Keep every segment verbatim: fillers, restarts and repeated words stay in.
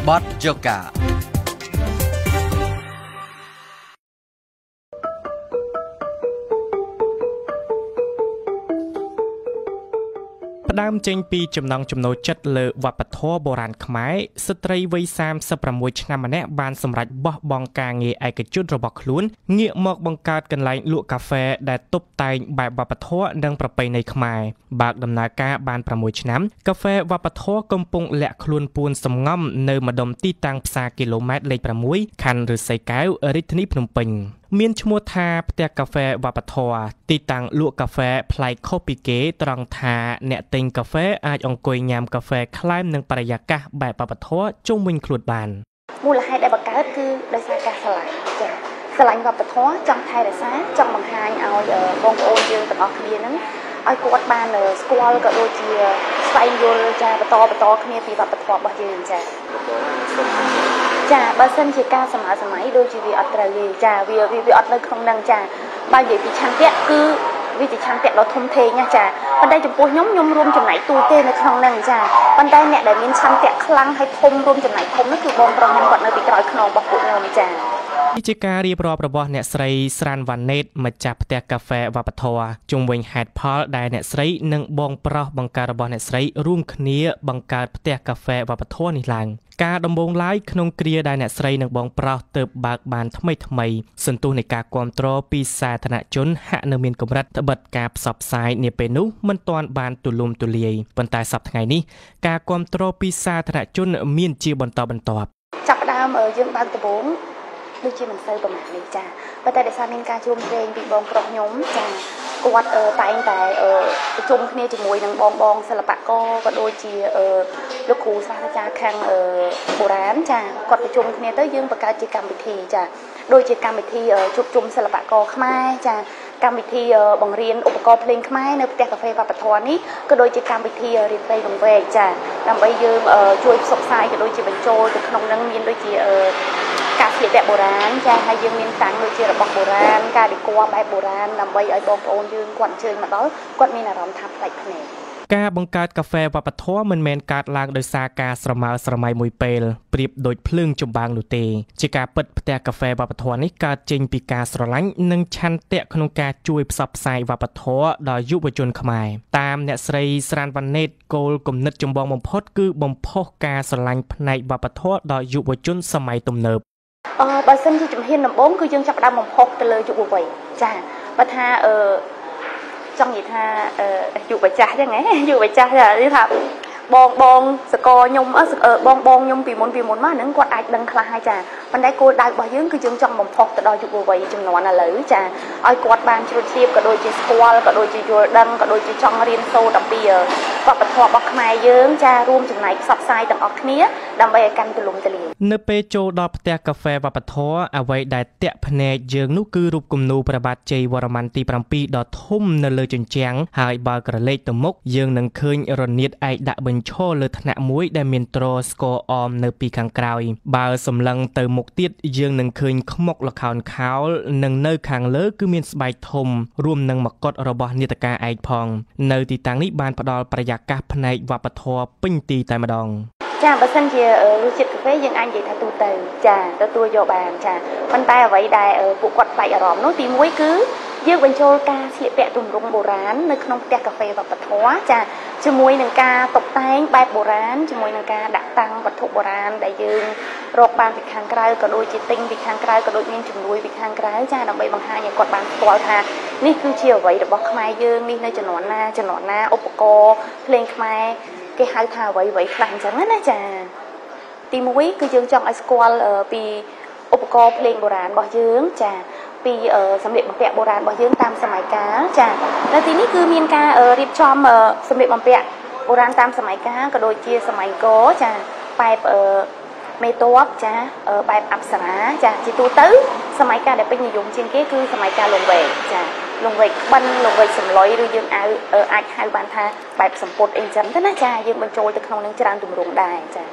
บอสโจกาដើមចេញពីចំណងចំណូលចិត្តលើវប្បធម៌បុរាណខ្មែរស្ត្រីវ័យសាមសិបប្រាំមួយឆ្នាំម្នាក់បានសម្រេចបោះបង់ការងារឯកជនរបស់ខ្លួនងាកមកបង្កើតកន្លែងលក់កាហ្វេដែលតុបតែងបែបវប្បធម៌និងប្រពៃណីខ្មែរបើកដំណើរការបានប្រាំមួយឆ្នាំកាហ្វេវប្បធម៌កំពុងលាក់ខ្លួនពួនសំងំនៅម្ដុំទីតាំងផ្សារគីឡូម៉ែត្រលេខប្រាំមួយខណ្ឌឫស្សីកែវរាជធានីភ្នំពេញមានឈ្មោះថាផ្ទះកាហ្វេវប្បធម៌ទីតាំងលក់កាហ្វេប្លែកខុសពីគេត្រង់ថាអ្នកទិញកាហ្វេអាចអង្គុយញ៉ាំកាហ្វេក្លែមនឹងបរិយាកាសបែបវប្បធម៌ជុំវិញខ្លួនបានមូលហេតុដែលបង្កើតគឺដោយសារការស្រឡាញ់ចា៎ស្រឡាញ់វប្បធម៌ចង់ថែរក្សាចង់បង្ហាញឲ្យបងប្អូនយើងទាំងអស់គ្នាហ្នឹងឲ្យគាត់បានស្គាល់ក៏ដូចជាស្វែងយល់ចាបន្តបន្តគ្នាពីវប្បធម៌របស់យើងចា៎ចាបើសិនជាការសម័យសម័យដូចជាវាអត់ត្រូវទេចាវាវាអត់នៅក្នុងនឹងចាបើនិយាយពីឆន្ទៈគឺវាជាឆន្ទៈដ៏ធំធេងណាចាប៉ុន្តែចំពោះខ្ញុំខ្ញុំរួមចំណែកទូទេនៅក្នុងនឹងចាប៉ុន្តែអ្នកដែលមានឆន្ទៈខ្លាំងហើយធំរួមចំណែកធំនោះគឺបងប្រុសខ្ញុំគាត់នៅពីក្រោយខ្នងរបស់ពួកខ្ញុំចាជាការរៀបរាប់របស់អ្នកស្រីស្រានវ៉ាណេតម្ចាស់ផ្ទះកាហ្វេវប្បធម៌ជុំវិញហេតុផលដែលអ្នកស្រីនិងបងប្រុសបង្កើតរបស់អ្នកស្រីរួមគ្នាបង្កើតផ្ទះកាហ្វេវប្បធម៌នេះឡើងការដំបូងឡើយក្នុងគ្រាដែលអ្នកស្រីនិងបងប្រុសទើបបើកបានថ្មីថ្មីសន្ទុះនៃការគាំទ្រពីសាធារណជនហាក់នៅមានកម្រិតត្បិតការផ្សព្វផ្សាយនាពេលនោះមិនទាន់បានទូលំទូលាយប៉ុន្តែសប្តាហ៍ថ្ងៃនេះការគាំទ្រពីសាធារណជនមានជាបន្តបន្ទាប់ចាប់ផ្ដើមយើងបើកដំបូងដូចជាមិនសូវប្រមាណនេះចាប៉ុន្តែដោយសារមានការជួបព្រេងពីបងប្រុសខ្ញុំចាគាត់តែងតែប្រជុំគ្នាជាមួយនឹងបងបងសិល្បករក៏ដូចជាលោកគ្រូសាស្ត្រាចារ្យខាងបុរាណចាគាត់ប្រជុំគ្នាទៅយើងបង្កើតជាកម្មវិធីចាដូចជាកម្មវិធីជួបជុំសិល្បករខ្មែរចាកម្មវិធីបង្រៀនឧបករណ៍ភ្លេងខ្មែរនៅផ្ទះកាហ្វេវប្បធម៌នេះក៏ដូចជាកម្មវិធីរៀនព្រៃលំវែកចាដើម្បីយើងជួយផ្សព្វផ្សាយក៏ដូចជាបញ្ចូលទៅក្នុងនឹងមានដូចជាការស្លៀកពាក់បុរាណចាហើយយើងមានតាំងដូចជារបស់បុរាណការដេគ័របែបបុរាណដើម្បីឲ្យបងប្អូនយើងគាត់អញ្ជើញមកដល់គាត់មានអារម្មណ៍ថាប្លែកភ្នែកការបង្កើតកាហ្វេវប្បធម៌មិនមែនកើតឡើងដោយសារការស្រមើស្រមៃមួយពេលប្រៀបដូចភ្លើងចម្បាំងនោះទេជាការពិតផ្ទះកាហ្វេវប្បធម៌នេះកើតចេញពីការស្រឡាញ់និងឆន្ទៈក្នុងការជួយផ្សព្វផ្សាយវប្បធម៌ដល់យុវជនខ្មែរតាមអ្នកស្រីស្រានវ៉ាណេតគោលគំនិតចម្បងបំផុតគឺបំផុសការស្រឡាញ់ផ្នែកវប្បធម៌ដល់យុវជនសម័យទំនើបអឺបើសិនជាជំហានដំបូងគឺយើងចាប់ផ្ដើមបំផុសទៅលើយុវវ័យចាបើថាអឺចង់និយាយថាអឺយុវចាស់ចឹងហ៎យុវចាស់និយាយថាបងបងសកលខ្ញុំបងបងខ្ញុំពីមុនពីមុនមកហ្នឹងគាត់អាចដឹងខ្លះហើយចាប៉ុន្តែគោលដៅរបស់យើងគឺយើងចង់បំផុសទៅដល់យុវវ័យចំនួនឥឡូវចាឲ្យគាត់បានជ្រាបជ្រាបក៏ដូចជាស្គាល់ក៏ដូចជាយល់ដឹងក៏ដូចជាចង់រៀនសូត្រអំពីវប្បធម៌របស់ខ្មែរយើងចារួមចំណែកផ្សព្វផ្សាយទាំងអស់គ្នាដើម្បីឲ្យកាន់ទូលំទូលាយនៅពេលចូលដល់ផ្ទះកាហ្វេវប្បធម៌អ្វីដែលតាក់ភ្នែកយើងនោះគឺរូបគំនូរព្រះបាទជ័យវរ្ម័នទីប្រាំពីរដ៏ធំនៅលើជញ្ជាំងហើយបើក្រឡេកទៅមុខយើងនឹងឃើញរនាតឯកដាក់បញ្ឈរលើថ្នាក់មួយដែលមានទ្រស្គរអមនៅពីខាងក្រោយបើសម្លឹងទៅមុខទៀតយើងនឹងឃើញខ្មុកល្ខោនខោលនិងនៅខាងលើគឺមានស្បែកធំរួមនឹងមកុដរបស់នាដការឯកផងនៅទីតាំងនេះបានផ្ដល់បរិយាកាសផ្នែកវប្បធម៌ពេញទីតែម្ដងចាបើសិនជារសជាតិកាហ្វេយើងអាចនិយាយថាទូទៅចាទទួលយកបានចាប៉ុន្តែអ្វីដែលពួកគាត់ផ្លែកអារម្មណ៍នោះទីមួយគឺយើងបញ្ចូលការស្លៀកពាក់ទម្រង់បុរាណនៅក្នុងផ្ទះកាហ្វេវប្បធម៌ចាជាមួយនឹងការតុបតែងបែបបុរាណជាមួយនឹងការដាក់តាំងវត្ថុបុរាណដែលយើងរកបានពីខាងក្រៅក៏ដូចជាទិញពីខាងក្រៅក៏ដូចមានជំនួយពីខាងក្រៅចាដើម្បីបង្ហាញឲ្យគាត់បានស្គាល់ថានេះគឺជាអ្វីរបស់ខ្មែរយើងនេះនៅជំនាន់ណាជំនាន់ណាឧបករណ៍ភ្លេងខ្មែរគេហៅថាអ្វីអ្វីខ្លះអញ្ចឹងណាចាទីមួយគឺយើងចង់ឲ្យស្គាល់ពីឧបករណ៍ភ្លេងបុរាណរបស់យើងចាពីសម្លៀកបំពាក់បុរាណរបស់យើងតាមសម័យកាលចានៅទីនេះគឺមានការរៀបចំសម្លៀកបំពាក់បុរាណតាមសម័យកាលក៏ដូចជាសម័យកចាបែបមេតបចាបែបអប្សរាចាជាទូទៅសម័យកាលដែលពេញនិយមជាងគេគឺសម័យកាលលង្វែកចាលង្វែកក្បិនលង្វែកសំឡុយឬយើងអាចហៅបានថាបែបសម្ពុតអីចឹងទៅណាចាយើងបញ្ចូលទៅក្នុងនឹងច្រើនទម្រង់ដែរចា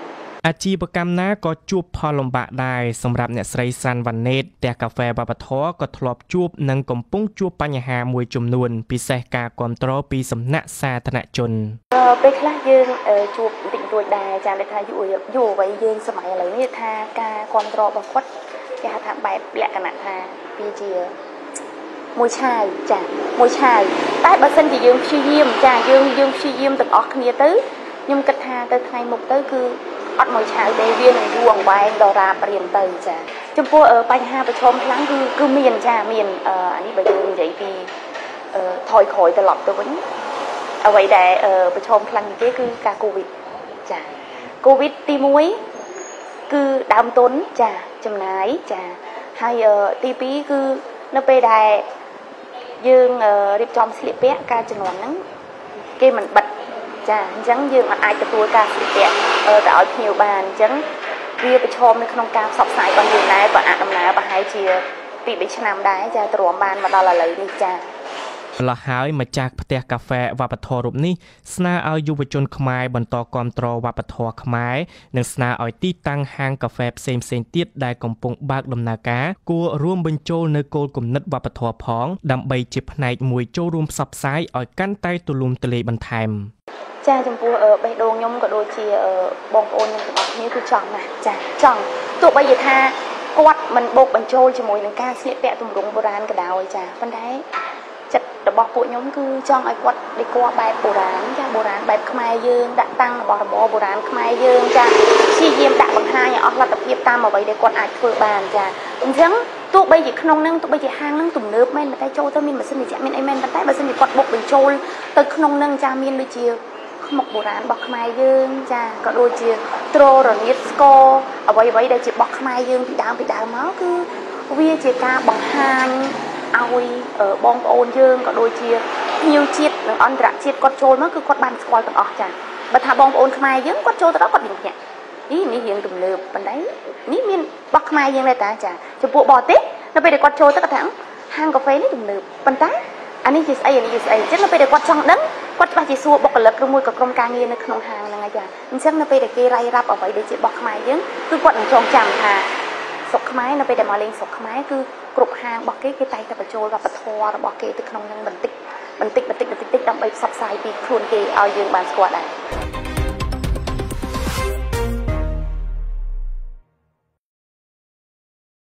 อาชีพกรรมណាក៏ជួបផលលំបាកដែរសម្រាប់អ្នកស្រីសាន់វ៉ាណេតផ្ទះកាហ្វេវប្បធម៌ក៏ធ្លាប់ជួបនិងកំពុងជួបបញ្ហាមួយចំនួនពិសេសការគ្រប់គ្រងពីសំណាក់សាធារណជនពេលខ្លះយើងជួបបន្តិចបន្តួចដែរចា៎ដែលថាយុវយុវវ័យយើងសម័យឥឡូវនេះថាការគ្រប់គ្រងរបស់គាត់គេហៅថាបែបលក្ខណៈថាវាជាមួយឆាវចា៎មួយឆាវតែបើសិនជាយើងព្យាយាមចា៎យើងយើងព្យាយាមទាំងអស់គ្នាទៅខ្ញុំគិតថាទៅថ្ងៃមុខទៅគឺអត់មួយឆាវទេវានឹងយូរអង្វែងដល់រាបរៀងទៅចាចំពោះបញ្ហាប្រឈមខ្លាំងគឺគឺមានចាមានអានេះបើយើងនិយាយពីថយក្រោយត្រឡប់ទៅវិញអ្វីដែលប្រឈមខ្លាំងជាងគេគឺការកូវីដចាកូវីដទីមួយគឺដើមទុនចាចំណាយចាហើយទីពីរគឺនៅពេលដែលយើងរៀបចំស្លៀកពាក់ការជំនាន់ហ្នឹងគេមិនបិទចាអញ្ចឹងយើងអាចទទួលការស្លៀកពាក់ទៅឲ្យភ្ញៀវបានអញ្ចឹងវាប្រឈមនៅក្នុងការផ្សព្វផ្សាយរបស់យើងដែរក៏អាចដំណើរប្រហែលជាពីរបីឆ្នាំដែរចាទ្រាំបានមកដល់ឥឡូវនេះចាម្ល៉េះហើយម្ចាស់ផ្ទះកាហ្វេវប្បធម៌រូបនេះស្នើឲ្យយុវជនខ្មែរបន្តគាំទ្រវប្បធម៌ខ្មែរនិងស្នើឲ្យទីតាំងហាងកាហ្វេផ្សេងៗទៀតដែលកំពុងបើកដំណើរការគួររួមបញ្ចូលនៅគោលគំនិតវប្បធម៌ផងដើម្បីជាផ្នែកមួយចូលរួមផ្សព្វផ្សាយឲ្យកាន់តែទូលំទូលាយបន្ថែមចាចំពោះបេះដូងខ្ញុំក៏ដូចជាបងប្អូនខ្ញុំទាំងអស់គ្នាគឺចង់ណាស់ចាចង់ទោះបីជាថាគាត់មិនបូកបញ្ចូលជាមួយនឹងការស្លៀកពាក់ទម្រង់បុរាណក៏ដោយចាប៉ុន្តែចិត្តរបស់ពួកខ្ញុំគឺចង់ឲ្យគាត់ដេគ័របែបបុរាណចាបុរាណបែបខ្មែរយើងដាក់តាំងរបស់របរបុរាណខ្មែរយើងចាព្យាយាមដាក់បង្ហាញឲ្យអស់លទ្ធភាពតាមអ្វីដែលគាត់អាចធ្វើបានចាអញ្ចឹងទោះបីជាក្នុងនឹងទោះបីជាហាងនឹងទំនើបមែនតែចូលទៅមានម៉ាស៊ីនត្រជាក់មានអីមែនប៉ុន្តែបើសិនជាគាត់បុកបញ្ចូលទៅក្នុងនឹងចាមានដូចជាខ្មុកបុរាណរបស់ខ្មែរយើងចាក៏ដូចជាត្ររនាតស្គរអ្វីអ្វីដែលជារបស់ខ្មែរយើងពីដើមពីដើមមកគឺវាជាការបង្ហាញឲ្យបងប្អូនយើងក៏ដូចជាភ្ញៀវជាតិនិងអន្តរជាតិគាត់ចូលមកគឺគាត់បានស្គាល់ទាំងអស់ចាបើថាបងប្អូនខ្មែរយើងគាត់ចូលទៅដល់គាត់មានភ្ញាក់នេះនេះរៀងទំនើបប៉ុន្តែនេះមានរបស់ខ្មែរយើងដែរតាចាចំពោះបរទេសនៅពេលដែលគាត់ចូលទៅគាត់ថាហាងកាហ្វេនេះទំនើបប៉ុន្តែអានេះជាស្អីអានេះជាស្អីអញ្ចឹងនៅពេលដែលគាត់ចង់ដឹងគាត់ច្បាស់ជាសួរបុគ្គលិកឬមួយក៏ក្រុមការងារនៅក្នុងហាងហ្នឹងហើយចាអញ្ចឹងនៅពេលដែលគេរាយរាប់អ្វីដែលជារបស់ខ្មែរយើងគឺគាត់នឹងចងចាំថាស្រុកខ្មែរនៅពេលដែលមកលេងស្រុកខ្មែរគឺគ្រប់ហាងរបស់គេគេតែងតែបញ្ចូលវប្បធម៌របស់គេទៅក្នុងហ្នឹងបន្តិចបន្តិចបន្តិចបន្តិចដើម្បីផ្សព្វផ្សាយពីខ្លួនគេឲ្យយើងបានស្គាល់ដែរ